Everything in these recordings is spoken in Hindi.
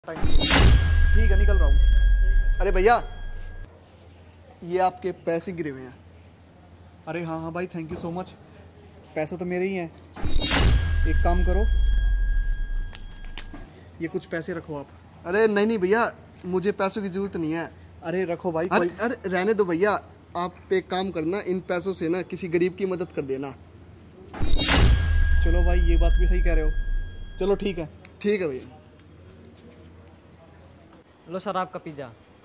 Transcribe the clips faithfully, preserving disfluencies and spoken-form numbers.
टाइम ठीक है, निकल रहा हूँ। अरे भैया, ये आपके पैसे गिरे हुए हैं। अरे हाँ हाँ भाई, थैंक यू सो मच। पैसे तो मेरे ही हैं। एक काम करो, ये कुछ पैसे रखो आप। अरे नहीं नहीं भैया, मुझे पैसों की ज़रूरत नहीं है। अरे रखो भाई। अरे अरे रहने दो भैया, आप एक काम करना, इन पैसों से ना किसी गरीब की मदद कर देना। चलो भाई, ये बात भी सही कह रहे हो। चलो ठीक है। ठीक है भैया। लो सर, आपका पिज़्ज़ा।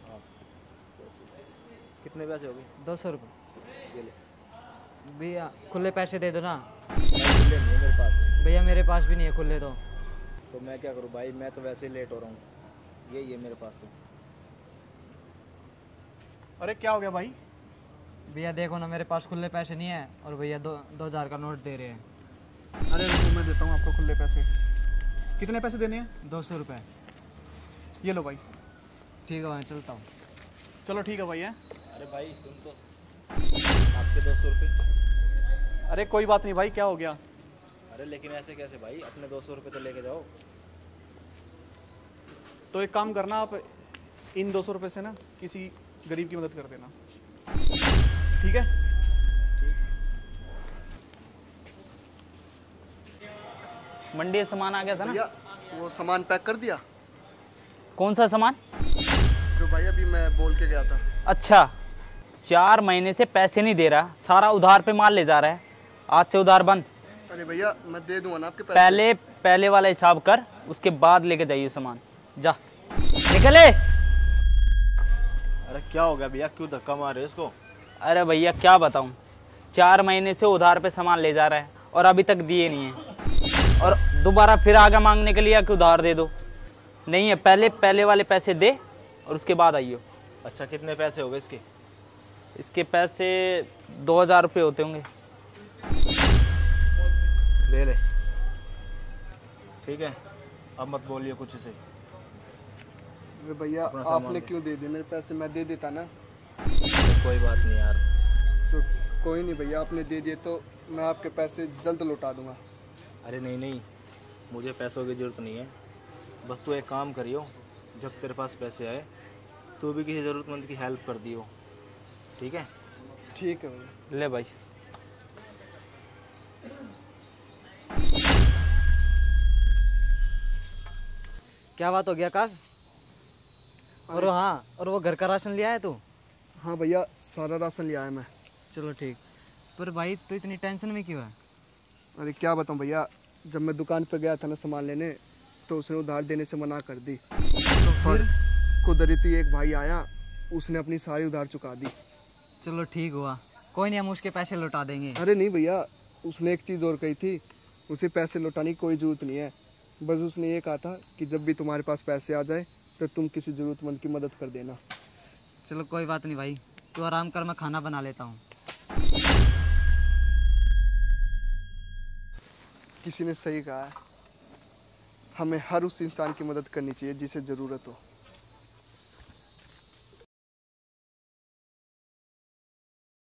कितने पैसे हो गए? दो सौ रुपये। ये ले। भैया खुले पैसे दे दो ना। खुले नहीं है मेरे पास। भैया मेरे पास भी नहीं है खुले तो। तो मैं क्या करूं भाई, मैं तो वैसे ही लेट हो रहा हूँ। यही है मेरे पास तो। अरे क्या हो गया भाई? भैया देखो ना, मेरे पास खुले पैसे नहीं है और भैया दो दो हज़ार का नोट दे रहे हैं। अरे रुको, मैं देता हूँ आपको खुले पैसे। कितने पैसे देने हैं? दो सौ रुपये। ये लो भाई। ठीक है भाई, चलता हूँ। चलो ठीक है भाई है। अरे भाई सुन तो, आपके दो सौ रुपये। अरे कोई बात नहीं भाई, क्या हो गया? अरे लेकिन ऐसे कैसे भाई, अपने दो सौ रुपये तो लेके जाओ। तो एक काम करना, आप इन दो सौ रुपये से ना किसी गरीब की मदद कर देना, ठीक है? मंडी से सामान आ गया था ना? भैया वो सामान पैक कर दिया, कौन सा सामान? जो भाई अभी मैं बोल के गया था। अच्छा, चार महीने से पैसे नहीं दे रहा, सारा उधार पे माल ले जा रहा है। आज से उधार बंद। अरे भैया मैं दे दूंगा ना आपके पैसे। पहले पहले वाला हिसाब कर, उसके बाद लेके जाइए सामान। जा निकले। अरे क्या हो गया भैया, क्यों धक्का मार रहे हो इसको? अरे भैया क्या बताऊं, चार महीने से उधार पे सामान ले जा रहा है और अभी तक दिए नहीं है, और दोबारा फिर आगे मांगने के लिए कि उधार दे दो। नहीं है, पहले पहले वाले पैसे दे और उसके बाद आइयो। अच्छा कितने पैसे हो गए इसके? इसके पैसे दो हज़ार रुपये होते होंगे। ले ले। ठीक है, अब मत बोलिए कुछ इसे। अरे भैया आपने क्यों दे दिए? मेरे पैसे मैं दे देता ना। कोई बात नहीं यार। तो कोई नहीं भैया, आपने दे दिए तो मैं आपके पैसे जल्द लौटा दूंगा। अरे नहीं नहीं, मुझे पैसों की ज़रूरत नहीं है। बस तू एक काम करियो, जब तेरे पास पैसे आए तो भी किसी ज़रूरतमंद की हेल्प कर दियो, ठीक है? ठीक है भैया। ले भाई। क्या बात हो गया आकाश? और वो हाँ, और वो घर का राशन लिया है तू? हाँ भैया, सारा राशन लिया है मैं। चलो ठीक। पर भाई तू इतनी टेंशन में क्यों है? अरे क्या बताऊँ भैया, जब मैं दुकान पे गया था ना सामान लेने, तो उसने उधार देने से मना कर दी। तो फिर? कुदरती एक भाई आया, उसने अपनी सारी उधार चुका दी। चलो ठीक हुआ, कोई नहीं, हम उसके पैसे लौटा देंगे। अरे नहीं भैया, उसने एक चीज़ और कही थी, उसे पैसे लौटाने की कोई ज़रूरत नहीं है। बस उसने ये कहा था कि जब भी तुम्हारे पास पैसे आ जाए तो तुम किसी ज़रूरतमंद की मदद कर देना। चलो कोई बात नहीं भाई, तू आराम कर, मैं खाना बना लेता हूँ। किसी ने सही कहा है, हमें हर उस इंसान की मदद करनी चाहिए जिसे ज़रूरत हो।